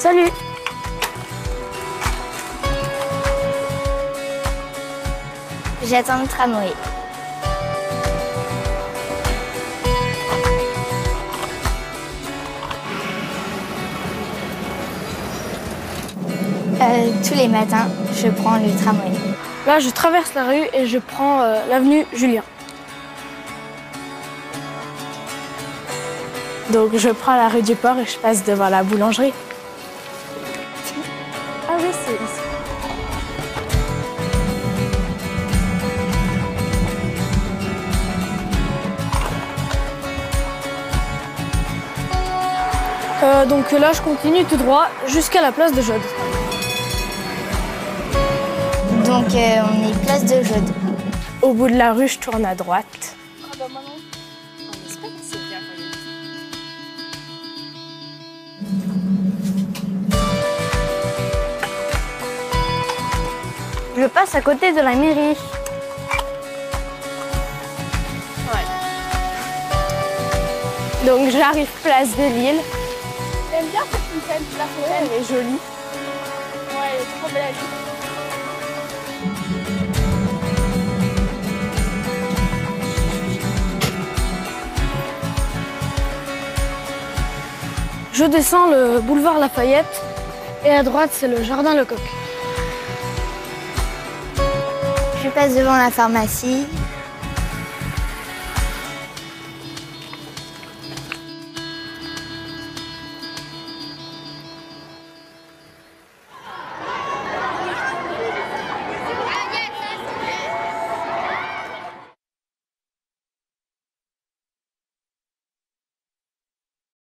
Salut! J'attends le tramway. Tous les matins, je prends le tramway. Là, je traverse la rue et je prends l'avenue Julien. Donc, je prends la rue du Port et je passe devant la boulangerie. Ah oui, c'est ici. Donc là, je continue tout droit jusqu'à la place de Jaude. Donc on est place de Jaude. Au bout de la rue, je tourne à droite. Ah bah maintenant, on espère que c'est bien quand même. Je passe à côté de la mairie. Ouais. Donc j'arrive place de Lille. J'aime bien cette fontaine, la fontaine. Elle est jolie. Ouais, elle est trop belle. Je descends le boulevard Lafayette et à droite, c'est le jardin Lecoq. Je passe devant la pharmacie